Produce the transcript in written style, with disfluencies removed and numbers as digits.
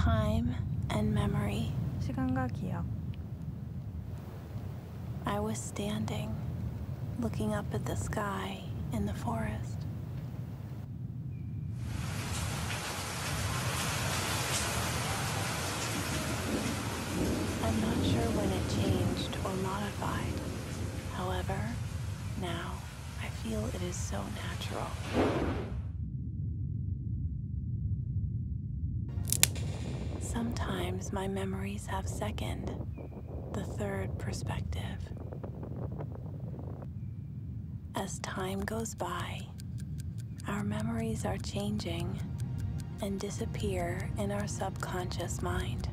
Time and memory. 시간과 기억. I was standing, looking up at the sky in the forest. I'm not sure when it changed or modified. However, now I feel it is so natural. Sometimes my memories have second, the third perspective. As time goes by, our memories are changing and disappear in our subconscious mind.